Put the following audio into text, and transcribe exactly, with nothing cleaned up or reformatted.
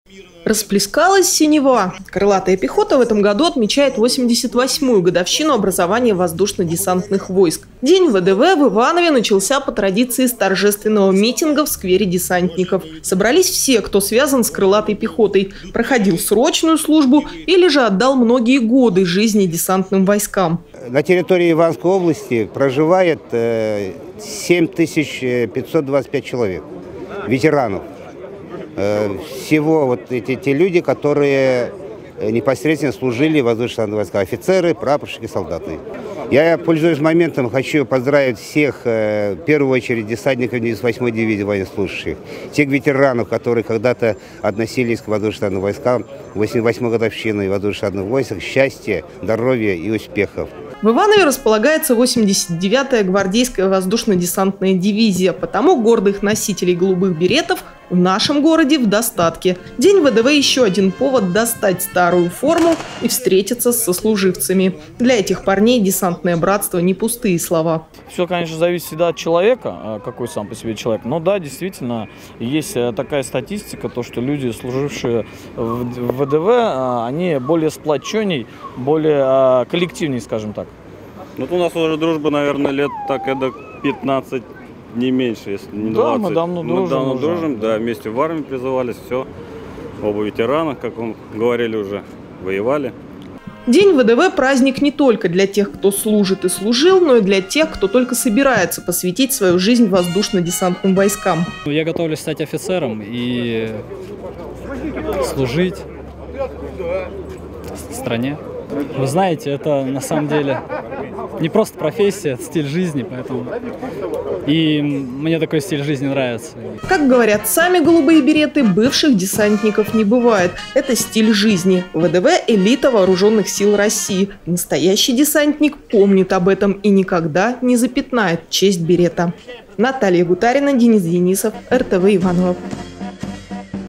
Расплескалась синева. Крылатая пехота в этом году отмечает восемьдесят восьмую годовщину образования воздушно-десантных войск. День ВДВ в Иванове начался по традиции с торжественного митинга в сквере десантников. Собрались все, кто связан с крылатой пехотой, проходил срочную службу или же отдал многие годы жизни десантным войскам. На территории Ивановской области проживает семь тысяч пятьсот двадцать пять человек, ветеранов. Всего вот эти те люди, которые непосредственно служили в воздушных войсках, офицеры, прапорщики, солдаты. Я, пользуясь моментом, хочу поздравить всех, в первую очередь, десантников девяносто восьмой дивизии военнослужащих, тех ветеранов, которые когда-то относились к воздушным войскам, восемьдесят восьмой годовщины воздушных войск, счастья, здоровья и успехов. В Иванове располагается восемьдесят девятая гвардейская воздушно-десантная дивизия, потому гордых носителей голубых беретов в нашем городе в достатке. День ВДВ – еще один повод достать старую форму и встретиться с сослуживцами. Для этих парней десантное братство не пустые слова. Все, конечно, зависит всегда от человека, какой сам по себе человек. Но да, действительно, есть такая статистика, то, что люди, служившие в ВДВ, они более сплоченней, более коллективнее, скажем так. Вот у нас уже дружба, наверное, лет так эдак пятнадцать, не меньше, если не двадцать. Да, мы давно дружим. Мы давно уже. дружим, да, вместе в армии призывались, все. Оба ветерана, как он говорили уже, воевали. День ВДВ – праздник не только для тех, кто служит и служил, но и для тех, кто только собирается посвятить свою жизнь воздушно-десантным войскам. Я готовлюсь стать офицером и служить стране. Вы знаете, это на самом деле не просто профессия, это стиль жизни, поэтому и мне такой стиль жизни нравится. Как говорят сами голубые береты, бывших десантников не бывает. Это стиль жизни. ВДВ – элита вооруженных сил России. Настоящий десантник помнит об этом и никогда не запятнает честь берета. Наталья Гутарина, Денис Денисов, эр тэ вэ Иваново.